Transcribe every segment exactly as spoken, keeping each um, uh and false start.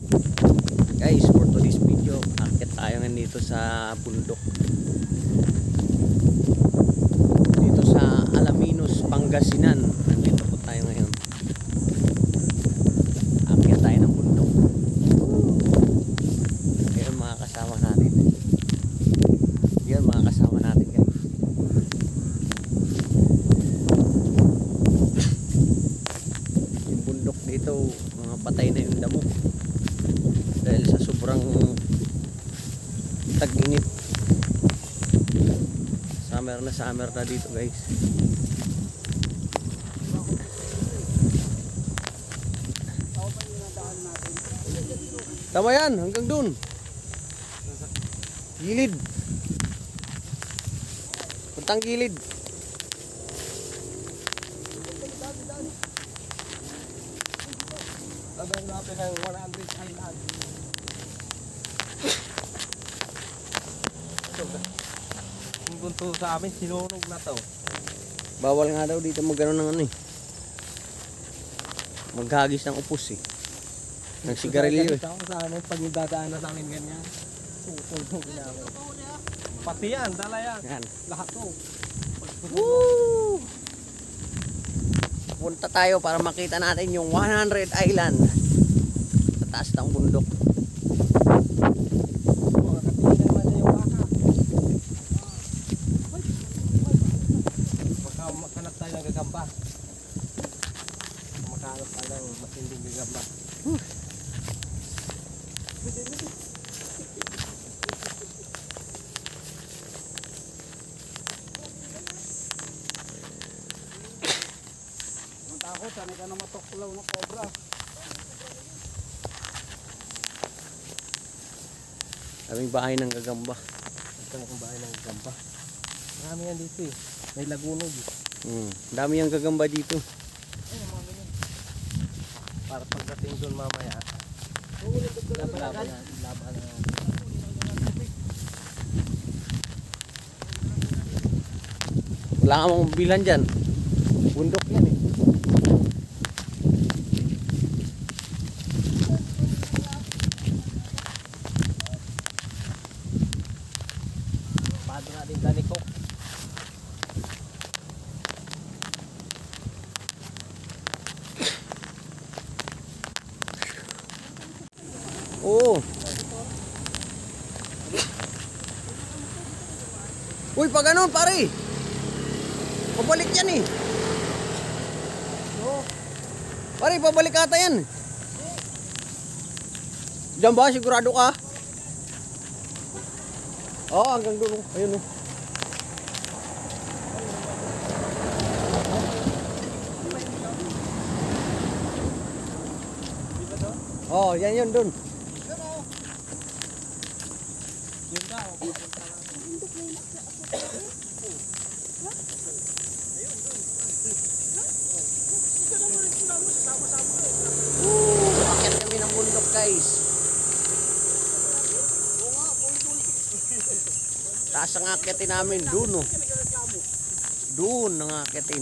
Guys, for today's video, akit tayo ngayon dito sa bundok. Dito sa Alaminos, Pangasinan. Dito po tayo ngayon. Akit tayo ng bundok. Ayun mga kasama natin. Yan mga kasama natin guys. Yung bundok dito, mga patay na yung damo. Dahil sa sobrang tag-init. Summer na summer na dito guys. Tama yan, hanggang dun. Gilid. Puntang gilid. Tagang natin ng one hundred island. Yung bunto sa amin, sinunog na to. Bawal nga daw dito magano ng ano eh. Maghagis ng upos eh. Ng sigarilyo eh. Sa amin, pag yung dadaanan namin ganyan, susunog namin. Pati yan, dala yan. Yan. Lahat to. Woo! Punta tayo para makita natin yung one hundred island. Sa taas ng bundok. Makahanap tayo ng gagamba. Makahanap tayo ng matinding gagamba. Matakot, sanay ka na matuklaw ng cobra. Aming bahay ng gagamba. Ito ang bahay ng gagamba. Marami yan dito eh. May lagunog eh. Hmm. Dami yung gagamba dito. Para pagdating doon mamaya. Laban na. Laban na. Wala ka mong bilan dyan. Bundok yan eh. Pado natin danikok. Oo. Uy, pa ganun pare. Pabalik yan eh. Pare, pabalik ata yan. Diyan ba? Sigurado ka? Oo, oh, hanggang doon. Ayun o. Oh. Oh, yan yun doon. Yun daw. Akit kami ng bundok guys. Taas ang akitin namin. Doon o. Doon ang akitin.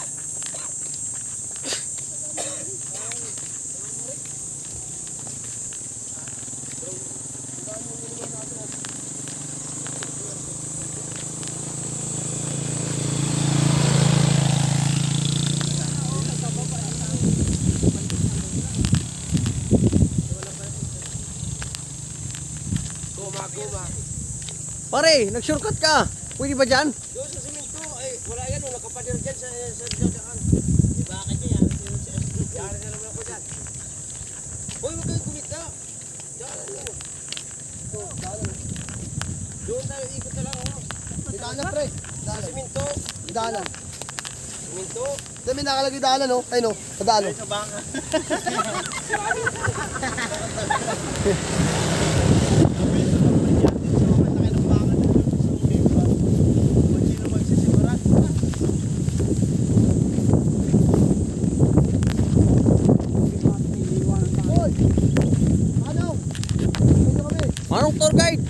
Guma, guma. Pare, nag-shortcut ka. Pwede ba dyan? Doon sa simento, ay wala yan, oh, nakapadir dyan sa sa dadaan. Di ba bakit yan? Yari na sa Yari na naman ako dyan. Hoy, huwag kayo kumita. Dalan mo. Ito, dalan. Doon tayo, ikot na lang, oh. Dalan pre, Sa simento. dalan. Simento. Dami nakalagay dalan no, ay no, sa dalo. Sa banga. Manong tour guide?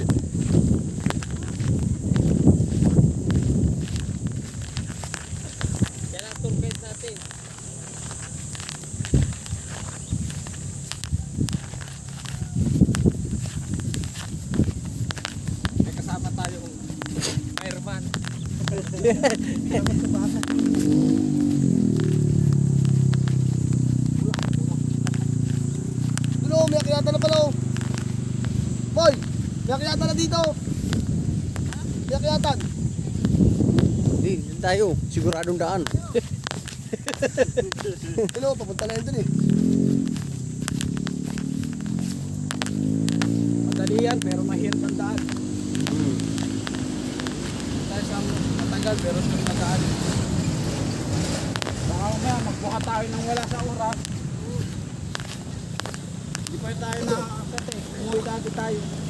Yan ang tour guide natin. Dulo, may akyatan na pala oh. Boy, may akyatan na dito. May akyatan. Hindi, dito tayo. Siguradong daan. Dulo, papunta na yun dun eh. Madali yan, pero mahirap ang daan. Hmm. Tayo sa matagal, pero sure na daan. Baka mamaya, magbuka tayo nang wala sa oras. Hindi pa tayo nakakakit eh. Umuwi dati tayo.